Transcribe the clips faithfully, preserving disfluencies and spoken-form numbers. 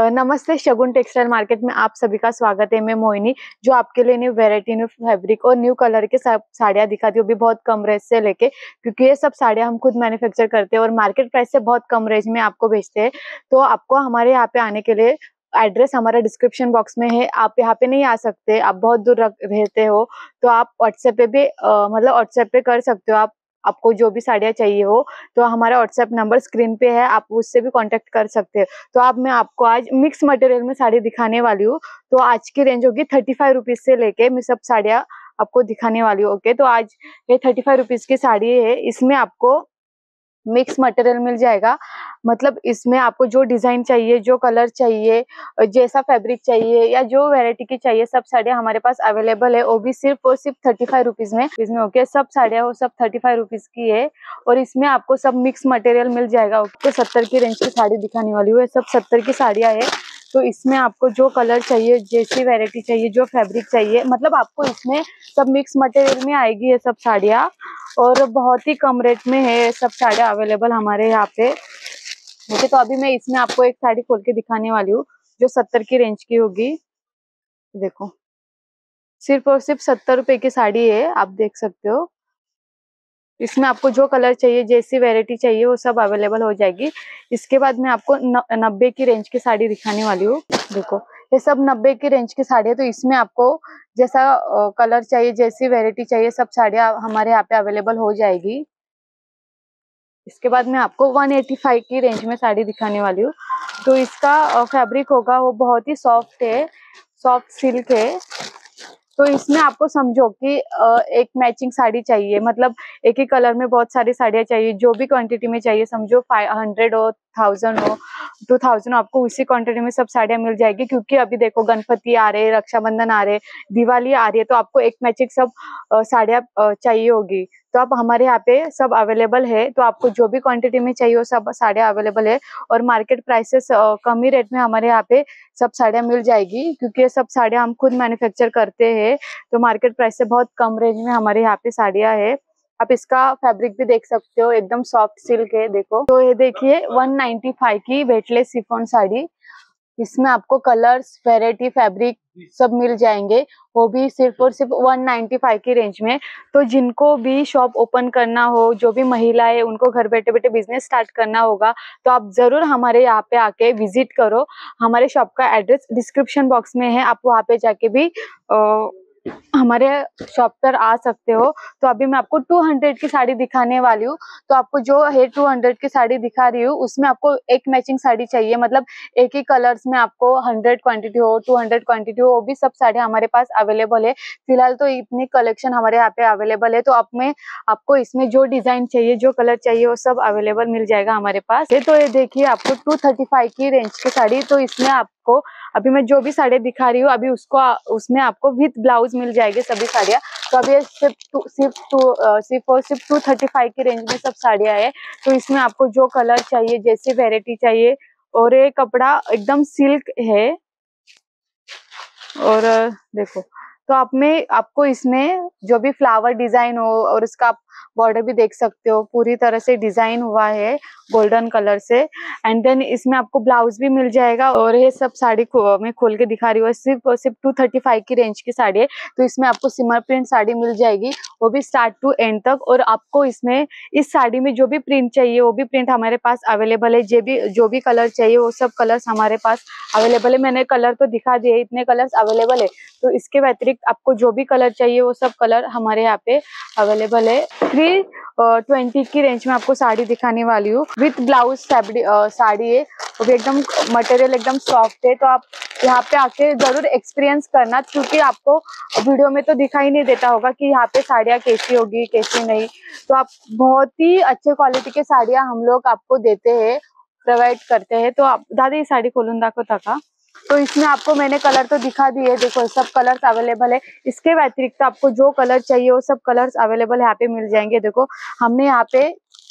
अ, नमस्ते, शगुन textile market में आप सभी का स्वागत है। मैं मोहिनी, जो आपके लिए न्यू वैरायटी, न्यू फैब्रिक और न्यू कलर के सब साड़ियाँ दिखाती हूँ, भी बहुत कम रेंज से लेके, क्योंकि ये सब साड़ियाँ हम खुद मैन्युफैक्चर करते हैं और मार्केट प्राइस से बहुत कम रेंज में आपको बेचते हैं। तो आपको हमारे यहाँ पे आने के लिए एड्रेस हमारा डिस्क्रिप्शन बॉक्स में है। आप यहाँ पे नहीं आ सकते, आप बहुत दूर रहते हो, तो आप व्हाट्सएप पे भी अ, मतलब व्हाट्सएप पे कर सकते हो। आप आपको जो भी साड़ियाँ चाहिए हो, तो हमारा व्हाट्सएप नंबर स्क्रीन पे है, आप उससे भी कांटेक्ट कर सकते हो। तो अब मैं आपको आज मिक्स मटेरियल में साड़ी दिखाने वाली हूँ। तो आज की रेंज होगी थर्टी फाइव रुपीज से लेके मैं सब साड़ियाँ आपको दिखाने वाली हूँ। ओके, तो आज ये थर्टी फाइव रुपीज की साड़ी है। इसमें आपको मिक्स मटेरियल मिल जाएगा, मतलब इसमें आपको जो डिजाइन चाहिए, जो कलर चाहिए, जैसा फैब्रिक चाहिए या जो वैरायटी की चाहिए, सब साड़ियाँ हमारे पास अवेलेबल है। वो भी सिर्फ और सिर्फ थर्टी फाइव रुपीज में इसमें ओके, सब साड़ियाँ वो सब थर्टी फाइव रुपीज की है। और इसमें आपको सब मिक्स मटेरियल मिल जाएगा। ओके, सत्तर की रेंज की साड़ी दिखाने वाली हूँ, सब सत्तर की साड़ियाँ है। तो इसमें आपको जो कलर चाहिए, जैसी वैरायटी चाहिए, जो फैब्रिक चाहिए, मतलब आपको इसमें सब मिक्स मटेरियल में आएगी ये सब साड़ियाँ। और बहुत ही कम रेट में है सब साड़ियाँ अवेलेबल हमारे यहाँ पे। ओके, तो अभी मैं इसमें आपको एक साड़ी खोल के दिखाने वाली हूँ जो सत्तर की रेंज की होगी। देखो, सिर्फ और सिर्फ सत्तर रुपए की साड़ी है, आप देख सकते हो। इसमें आपको जो कलर चाहिए, जैसी वैरायटी चाहिए, वो सब अवेलेबल हो जाएगी। इसके बाद मैं आपको नब्बे की रेंज की साड़ी दिखाने वाली हूँ। देखो, ये सब नब्बे की रेंज की साड़ी है। तो इसमें आपको जैसा कलर चाहिए, जैसी वैरायटी चाहिए, सब साड़ियाँ हमारे यहाँ पे अवेलेबल हो जाएगी। इसके बाद मैं आपको एक सौ पचासी की रेंज में साड़ी दिखाने वाली हूँ। तो इसका फैब्रिक होगा वो बहुत ही सॉफ्ट है, सॉफ्ट सिल्क है। तो इसमें आपको समझो कि एक मैचिंग साड़ी चाहिए, मतलब एक ही कलर में बहुत सारी साड़ियाँ चाहिए, जो भी क्वांटिटी में चाहिए, समझो फाइव हंड्रेड हो, थाउजेंड हो, टू थाउजेंड, आपको उसी क्वांटिटी में सब साड़ियाँ मिल जाएगी। क्योंकि अभी देखो, गणपति आ रहे, रक्षाबंधन आ रहे, दिवाली आ रही है, तो आपको एक मैचिंग सब साड़ियाँ चाहिए होगी। तो आप हमारे यहाँ पे सब अवेलेबल है। तो आपको जो भी क्वांटिटी में चाहिए वो सब साड़ियाँ अवेलेबल है। और मार्केट प्राइसेस कम ही रेट में हमारे यहाँ पे सब साड़ियाँ मिल जाएगी, क्योंकि ये सब साड़ियाँ हम खुद मैन्युफैक्चर करते हैं। तो मार्केट प्राइस से बहुत कम रेंज में हमारे यहाँ पे साड़ियाँ है। आप इसका फैब्रिक भी देख सकते हो, एकदम सॉफ्ट सिल्क है। देखो, तो ये देखिए एक सौ पचानवे की वेटलेस शिफॉन साड़ी। इसमें आपको कलर्स, वैरायटी, फैब्रिक सब मिल जाएंगे, वो भी सिर्फ और सिर्फ एक सौ पचानवे की रेंज में। तो जिनको भी शॉप ओपन करना हो, जो भी महिला है, उनको घर बैठे बैठे बिजनेस स्टार्ट करना होगा, तो आप जरूर हमारे यहाँ पे आके विजिट करो। हमारे शॉप का एड्रेस डिस्क्रिप्शन बॉक्स में है, आप वहाँ पे जाके भी आ, हमारे शॉप पर आ सकते हो। तो अभी मैं आपको दो सौ की साड़ी दिखाने वाली हूँ। तो आपको जो है दो सौ की साड़ी दिखा रही हूँ, उसमें आपको एक मैचिंग साड़ी चाहिए, मतलब एक ही कलर्स में आपको हंड्रेड क्वांटिटी हो, टू हंड्रेड क्वांटिटी हो, वो भी सब साड़ियाँ हमारे पास अवेलेबल है। फिलहाल तो इतनी कलेक्शन हमारे यहाँ पे अवेलेबल है। तो आप में आपको इसमें जो डिजाइन चाहिए, जो कलर चाहिए, वो सब अवेलेबल मिल जाएगा हमारे पास। ये तो ये देखिए, आपको टू थर्टी फाइव की रेंज की साड़ी। तो इसमें आपको अभी मैं जो भी साड़ी दिखा रही हूँ, अभी उसको उसमें आपको विथ ब्लाउज मिल जाएगी सभी साड़ियाँ। तो अभी सिर्फ टू सिर्फ टू सिर्फ और सिर्फ टू थर्टी फाइव की रेंज में सब साड़ियाँ है। तो इसमें आपको जो कलर चाहिए, जैसी वेरायटी चाहिए, और ये कपड़ा एकदम सिल्क है। और देखो, तो आप में आपको इसमें जो भी फ्लावर डिजाइन हो, और उसका आप बॉर्डर भी देख सकते हो, पूरी तरह से डिजाइन हुआ है गोल्डन कलर से। एंड देन इसमें आपको ब्लाउज भी मिल जाएगा। और ये सब साड़ी को मैं खोल के दिखा रही हूँ, सिर्फ और सिर्फ टू थर्टी फाइव की रेंज की साड़ी है। तो इसमें आपको सिमर प्रिंट साड़ी मिल जाएगी, वो भी स्टार्ट टू एंड तक। और आपको इसमें इस साड़ी में जो भी प्रिंट चाहिए, वो भी प्रिंट हमारे पास अवेलेबल है। जो भी जो भी कलर चाहिए, वो सब कलर्स हमारे पास अवेलेबल है। मैंने कलर तो दिखा दिए, इतने कलर्स अवेलेबल है। तो इसके व्यतिरिक्त आपको जो भी कलर चाहिए, वो सब कलर हमारे यहाँ पे अवेलेबल है। थ्री ट्वेंटी की रेंज में आपको साड़ी दिखाने वाली हूँ, विथ ब्लाउज साड़ी है, वो भी एकदम मटेरियल एकदम सॉफ्ट है। तो आप यहाँ पे आके जरूर एक्सपीरियंस करना, क्योंकि आपको वीडियो में तो दिखाई नहीं देता होगा कि यहाँ पे साड़ियाँ कैसी होगी, कैसी नहीं। तो आप बहुत ही अच्छे क्वालिटी के साड़ियाँ हम लोग आपको देते हैं, प्रोवाइड करते हैं। तो आप दादी ये साड़ी खोलून दाखवता का? तो इसमें आपको मैंने कलर तो दिखा दिए, देखो सब कलर्स अवेलेबल है। इसके व्यतिरिक्त आपको जो कलर चाहिए, वो सब कलर्स अवेलेबल यहाँ पे मिल जाएंगे। देखो, हमने यहाँ पे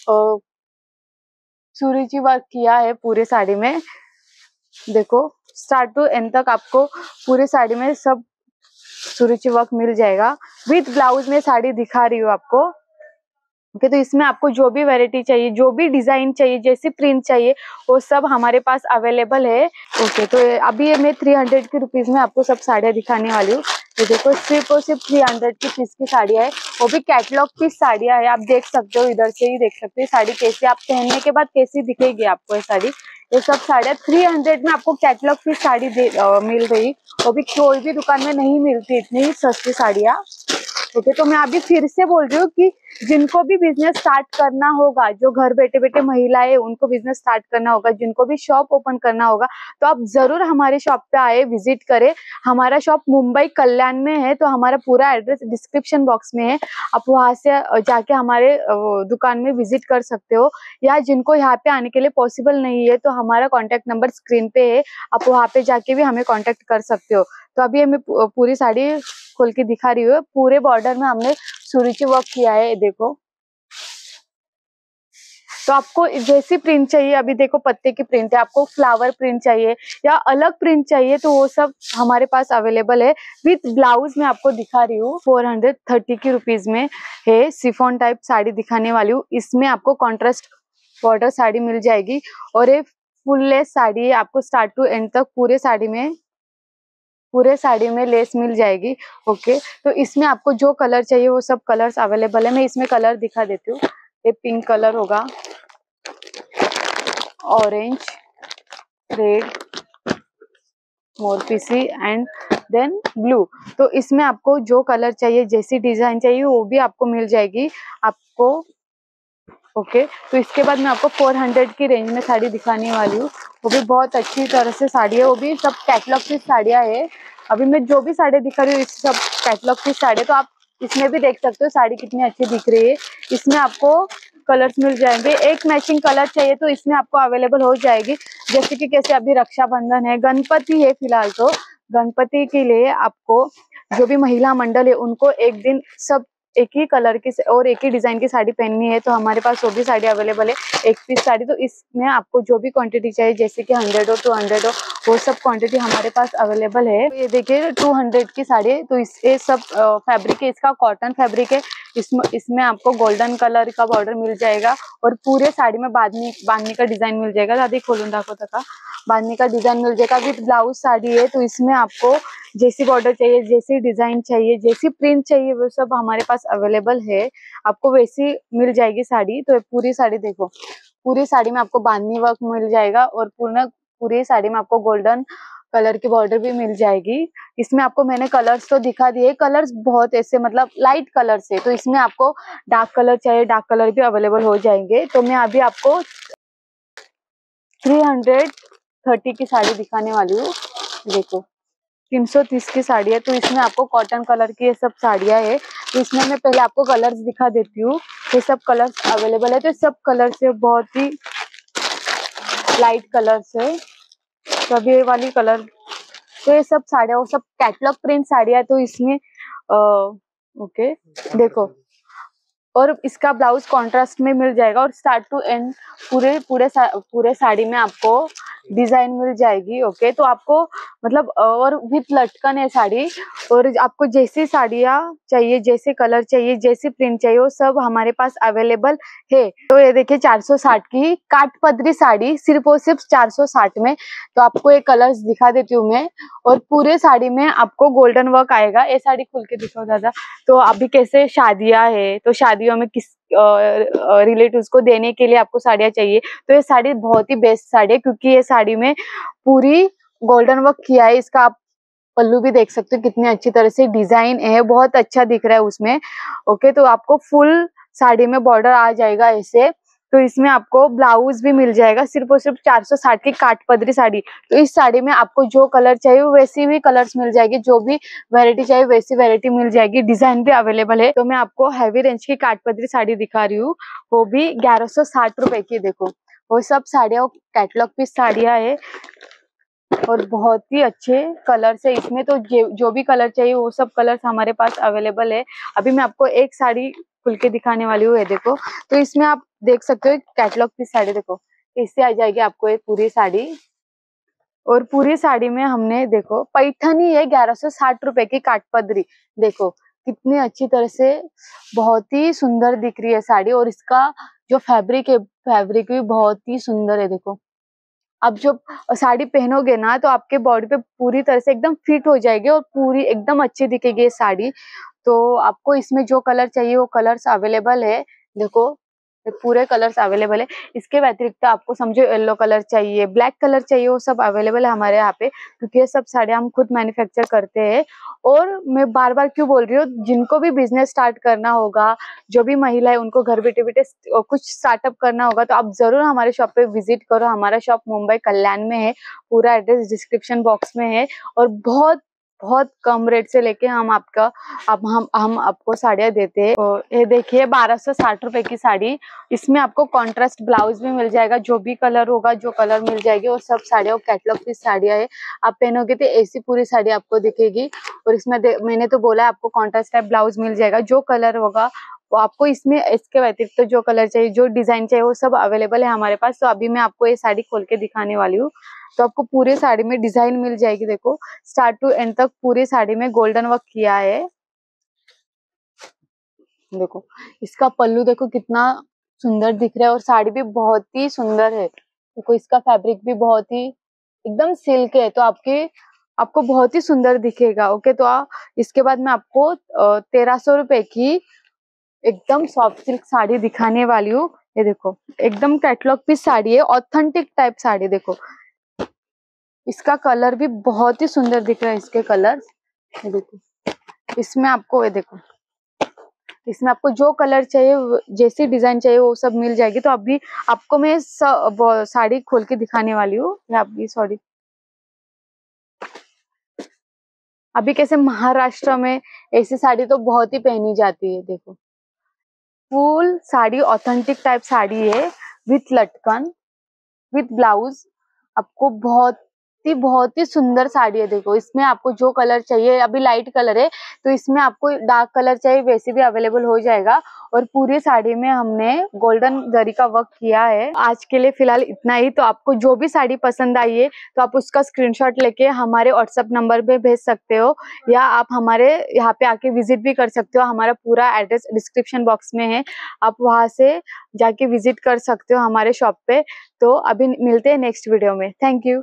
सुरुचि वर्क किया है पूरे साड़ी में। देखो, स्टार्ट टू एंड तक आपको पूरे साड़ी में सब सुरुचि वर्क मिल जाएगा। विथ ब्लाउज में साड़ी दिखा रही हूँ आपको। ओके, तो इसमें आपको जो भी वैरायटी चाहिए, जो भी डिजाइन चाहिए, जैसी प्रिंट चाहिए, वो सब हमारे पास अवेलेबल है। ओके, तो अभी ये मैं थ्री हंड्रेड की रुपीज में आपको सब साड़ियाँ दिखाने वाली हूँ। तो देखो, सिर्फ और सिर्फ थ्री हंड्रेड की पीस की साड़ियाँ है, वो भी कैटलॉग पीस साड़ियाँ है। आप देख सकते हो, इधर से ही देख सकते हो साड़ी कैसी, आप पहनने के बाद कैसी दिखेगी आपको ये साड़ी। ये सब साड़ियाँ थ्री हंड्रेड में आपको कैटलॉग पीस साड़ी दे, आ, मिल रही, वो भी कोई भी दुकान में नहीं मिलती इतनी सस्ती साड़ियाँ। ओके, तो मैं अभी फिर से बोल रही हूँ कि जिनको भी बिजनेस स्टार्ट करना होगा, जो घर बैठे बैठे महिलाएं, उनको बिजनेस स्टार्ट करना होगा, जिनको भी शॉप ओपन करना होगा, तो आप जरूर हमारे शॉप पे आए, विजिट करें। हमारा शॉप मुंबई कल्याण में है, तो हमारा पूरा एड्रेस डिस्क्रिप्शन बॉक्स में है, आप वहां से जाके हमारे दुकान में विजिट कर सकते हो। या जिनको यहाँ पे आने के लिए पॉसिबल नहीं है, तो हमारा कॉन्टेक्ट नंबर स्क्रीन पे है, आप वहाँ पे जाके भी हमें कॉन्टेक्ट कर सकते हो। तो अभी हमें पूरी साड़ी खोल के दिखा रही हूँ। पूरे बॉर्डर में हमने सुरुचि वर्क किया है, देखो। तो आपको जैसी प्रिंट चाहिए, अभी देखो पत्ते की प्रिंट है, आपको फ्लावर प्रिंट चाहिए या अलग प्रिंट चाहिए, तो वो सब हमारे पास अवेलेबल है। विथ ब्लाउज में आपको दिखा रही हूँ, फोर हंड्रेड थर्टी की रुपीज में है। सिफॉन टाइप साड़ी दिखाने वाली हूँ। इसमें आपको कॉन्ट्रास्ट बॉर्डर साड़ी मिल जाएगी, और ये फुल लेस साड़ी है। आपको स्टार्ट टू एंड तक पूरे साड़ी में पूरे साड़ी में लेस मिल जाएगी। ओके, तो इसमें आपको जो कलर चाहिए वो सब कलर्स अवेलेबल है। मैं इसमें कलर दिखा देती हूँ। ये पिंक कलर होगा, ऑरेंज, रेड, मोर पीसी एंड देन ब्लू। तो इसमें आपको जो कलर चाहिए, जैसी डिजाइन चाहिए, वो भी आपको मिल जाएगी आपको। ओके, तो इसके बाद मैं आपको फोर हंड्रेड की रेंज में साड़ी दिखाने वाली हूँ। वो भी बहुत अच्छी तरह से साड़ी है, वो भी सब कैटलॉग की साड़ियाँ है। अभी मैं जो भी साड़ी दिखा रही हूँ, इस सब कैटलॉग की साड़ी। तो आप इसमें भी देख सकते हो साड़ी कितनी अच्छी दिख रही है। इसमें आपको कलर्स मिल जाएंगे, एक मैचिंग कलर चाहिए तो इसमें आपको अवेलेबल हो जाएगी। जैसे कि कैसे अभी रक्षाबंधन है, गणपति है फिलहाल, तो गणपति के लिए आपको जो भी महिला मंडल है, उनको एक दिन सब एक ही कलर की और एक ही डिजाइन की साड़ी पहननी है, तो हमारे पास वो भी साड़ी अवेलेबल है, एक पीस साड़ी। तो इसमें आपको जो भी क्वांटिटी चाहिए, जैसे कि हंड्रेड हो, टू हंड्रेड हो, वो सब क्वांटिटी हमारे पास अवेलेबल है। तो ये देखिए टू हंड्रेड की साड़ी है, तो इस ये सब फैब्रिक है, इसका कॉटन फैब्रिक है। इसमें इसमें आपको गोल्डन कलर का बॉर्डर मिल जाएगा, और पूरे साड़ी में बांधनी बांधनी का डिजाइन मिल जाएगा। दादी खोलूं दाखो तक बांधनी का डिजाइन मिल जाएगा। विद ब्लाउज साड़ी है, तो इसमें आपको जैसी बॉर्डर चाहिए, जैसी डिजाइन चाहिए, जैसी प्रिंट चाहिए, वो सब हमारे पास अवेलेबल है। आपको वैसी मिल जाएगी साड़ी। तो पूरी साड़ी देखो, पूरी साड़ी में आपको बांधनी वर्क मिल जाएगा, और पूर्ण पूरी साड़ी में आपको गोल्डन कलर की बॉर्डर भी मिल जाएगी। इसमें आपको मैंने कलर्स तो दिखा दिए, कलर्स बहुत ऐसे मतलब लाइट कलर्स है, तो इसमें आपको डार्क कलर चाहिए, डार्क कलर भी अवेलेबल हो जाएंगे। तो मैं अभी आपको थ्री हंड्रेड थर्टी की साड़ी दिखाने वाली हूँ। देखो, तीन सौ तीस की साड़ी है, तो इसमें आपको कॉटन कलर की ये सब साड़ियाँ है। तो इसमें मैं पहले आपको कलर्स दिखा देती हूँ। ये सब कलर्स अवेलेबल है, तो सब कलर्स है बहुत ही लाइट कलर्स है, तो अभी ये वाली कलर। तो ये सब साड़ियाँ, वो सब कैटलॉग प्रिंट साड़ियाँ, तो इसमें आ, ओके देखो, और इसका ब्लाउज कॉन्ट्रास्ट में मिल जाएगा, और स्टार्ट टू एंड पूरे पूरे सा, पूरे साड़ी में आपको डिजाइन मिल जाएगी। ओके, तो आपको मतलब और विथ लटकन है साड़ी, और आपको जैसी साड़ियाँ चाहिए, जैसे कलर चाहिए, जैसी प्रिंट चाहिए, वो सब हमारे पास अवेलेबल है। तो ये देखिए चार सौ साठ की काट पदरी साड़ी, सिर्फ और सिर्फ चार सौ साठ में। तो आपको ये कलर्स दिखा देती हूँ मैं, और पूरे साड़ी में आपको गोल्डन वर्क आएगा। ये साड़ी खुल के दिखाओ दादा। तो अभी कैसे शादियां है, तो शादियों में किस रिलेटिव्स को देने के लिए आपको साड़ियाँ चाहिए, तो ये साड़ी बहुत ही बेस्ट साड़ी है, क्योंकि ये साड़ी में पूरी गोल्डन वर्क किया है। इसका आप पल्लू भी देख सकते हो, कितनी अच्छी तरह से डिजाइन है, बहुत अच्छा दिख रहा है उसमें। ओके, तो आपको फुल साड़ी में बॉर्डर आ जाएगा ऐसे। तो इसमें आपको ब्लाउज भी मिल जाएगा, सिर्फ और सिर्फ चार सौ साठ की काट पदरी साड़ी। तो इस साड़ी में आपको जो कलर चाहिए वैसी भी कलर्स मिल जाएगी, जो भी वैरायटी चाहिए वैसी वैरायटी मिल जाएगी, डिजाइन भी अवेलेबल है। तो मैं आपको हैवी रेंज की काट पदरी साड़ी दिखा रही हूँ, वो भी ग्यारह सौ साठ रुपए की। देखो, वो सब साड़ियाँ कैटलॉग पीस साड़ियाँ है, और बहुत ही अच्छे कलर्स है इसमें। तो जो भी कलर चाहिए वो सब कलर्स हमारे पास अवेलेबल है। अभी मैं आपको एक साड़ी खुल के दिखाने वाली हूँ, ये देखो। तो इसमें आप देख सकते हो कैटलॉग की साड़ी, देखो इससे आ जाएगी आपको ये पूरी साड़ी। और पूरी साड़ी में हमने देखो पैठनी है, ग्यारह सौ साठ रुपए की काटपदरी। देखो कितनी अच्छी तरह से बहुत ही सुंदर दिख रही है साड़ी। और इसका जो फैब्रिक है, फैब्रिक भी बहुत ही सुंदर है। देखो, आप जब साड़ी पहनोगे ना तो आपके बॉडी पे पूरी तरह से एकदम फिट हो जाएगी और पूरी एकदम अच्छी दिखेगी ये साड़ी। तो आपको इसमें जो कलर चाहिए वो कलर्स अवेलेबल है। देखो, ये पूरे कलर्स अवेलेबल है। इसके व्यतिरिक्त आपको समझो येलो कलर चाहिए, ब्लैक कलर चाहिए, वो सब अवेलेबल है हमारे यहाँ पे, क्योंकि ये सब साड़ियाँ हम खुद मैन्युफैक्चर करते हैं। और मैं बार बार क्यों बोल रही हूँ, जिनको भी बिजनेस स्टार्ट करना होगा, जो भी महिला है उनको घर बैठे बैठे कुछ स्टार्टअप करना होगा, तो आप जरूर हमारे शॉप पे विजिट करो। हमारा शॉप मुंबई कल्याण में है, पूरा एड्रेस डिस्क्रिप्शन बॉक्स में है। और बहुत बहुत कम रेट से लेके हम आपका अब हम हम आपको साड़ियाँ देते हैं। और ये देखिए, बारह सौ साठ रुपए की साड़ी, इसमें आपको कॉन्ट्रास्ट ब्लाउज भी मिल जाएगा। जो भी कलर होगा, जो कलर मिल जाएगी, वो सब साड़ियाँ कैटलॉग की साड़ियाँ है। आप पहनोगे तो ऐसी पूरी साड़ी आपको दिखेगी। और इसमें मैंने तो बोला आपको कॉन्ट्रास्ट टाइप ब्लाउज मिल जाएगा। जो कलर होगा वो आपको इसमें, इसके व्यतिरिक्त तो जो कलर चाहिए, जो डिजाइन चाहिए, वो सब अवेलेबल है हमारे पास। तो अभी मैं आपको ये साड़ी खोल के दिखाने वाली हूँ। तो आपको पूरे साड़ी में डिजाइन मिल जाएगी। देखो, स्टार्ट टू एंड तक पूरी साड़ी में गोल्डन वर्क किया है। देखो, इसका पल्लू देखो कितना सुंदर दिख रहा है, और साड़ी भी बहुत ही सुंदर है। देखो, इसका फैब्रिक भी बहुत ही एकदम सिल्क है, तो आपके आपको बहुत ही सुंदर दिखेगा। ओके, तो आ, इसके बाद मैं आपको तेरह सौ रुपए की एकदम सॉफ्ट सिल्क साड़ी दिखाने वाली हूँ। ये देखो, एकदम कैटलॉग पीस साड़ी है, ऑथेंटिक टाइप साड़ी। देखो, इसका कलर भी बहुत ही सुंदर दिख रहा है। इसके कलर ये देखो, इसमें आपको ये देखो, इसमें आपको जो कलर चाहिए, जैसी डिजाइन चाहिए, वो सब मिल जाएगी। तो अभी आपको मैं साड़ी खोल के दिखाने वाली हूँ। अभी सॉरी, अभी कैसे महाराष्ट्र में ऐसी साड़ी तो बहुत ही पहनी जाती है। देखो, full sari authentic type sari है, विथ लटकन, विथ ब्लाउज। आपको बहुत ही बहुत ही सुंदर साड़ी है। देखो, इसमें आपको जो कलर चाहिए, अभी लाइट कलर है तो इसमें आपको डार्क कलर चाहिए, वैसे भी अवेलेबल हो जाएगा। और पूरी साड़ी में हमने गोल्डन जरी का वर्क किया है। आज के लिए फिलहाल इतना ही। तो आपको जो भी साड़ी पसंद आई है तो आप उसका स्क्रीनशॉट लेके हमारे व्हाट्सएप नंबर पे भेज सकते हो, या आप हमारे यहाँ पे आके विजिट भी कर सकते हो। हमारा पूरा एड्रेस डिस्क्रिप्शन बॉक्स में है, आप वहां से जाके विजिट कर सकते हो हमारे शॉप पे। तो अभी मिलते हैं नेक्स्ट वीडियो में। Thank you.